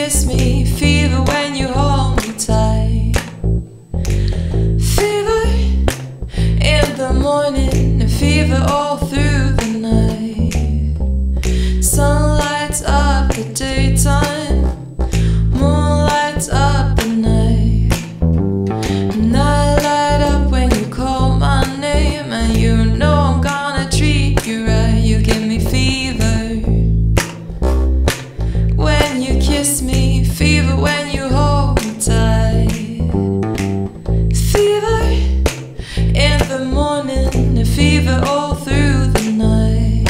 kiss me, fever when you hold me tight. Fever in the morning, and fever all through the night. Sun lights up the daytime, moon lights up the night, and I light up when you call my name, and you know I'm gonna treat you right. You give me fever when you kiss me, fever when you hold me tight. Fever in the morning, and fever all through the night.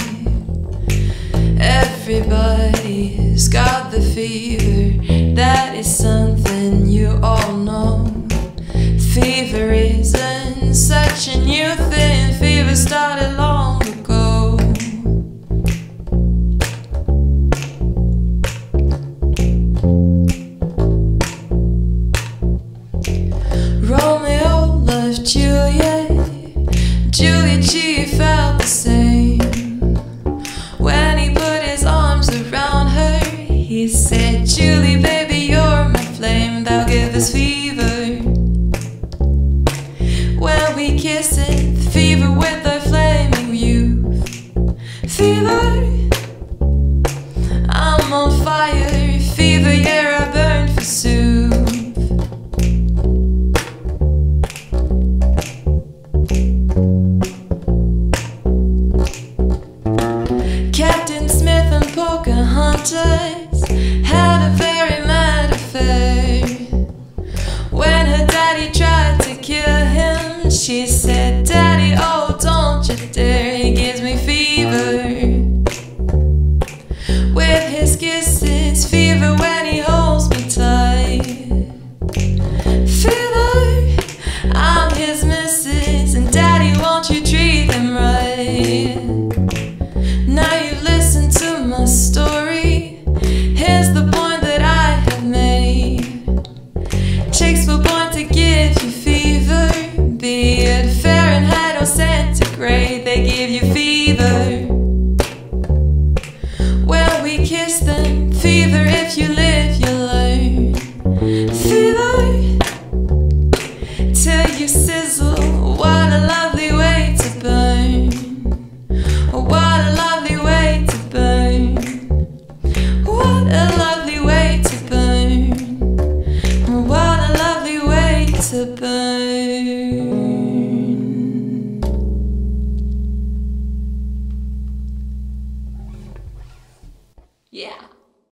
Everybody's got the fever, that is something you all know. Fever isn't such a new thing, fever started long ago. Romeo loved Juliet, Juliet, she felt the same. When he put his arms around her, he said, Julie, baby, you're my flame, thou give us fever. When we kiss it, fever with our flaming youth. Fever, I'm on fire, fever, yeah, I burn for soup. Captain Smith and Pocahontas had a very mad affair. When her daddy tried to kill him, she said, Daddy, oh, don't you dare, he gives me fever with his kisses, fever when he holds me tight. Fever, I'm his missus, and Daddy, won't you treat him right? Now you've listened to my story, here's the point that I have made. Chicks were born to give you fever, be it Fahrenheit or centigrade, they give you fever. When we kiss them, fever, if you live you learn. Fever, till you sizzle, what a love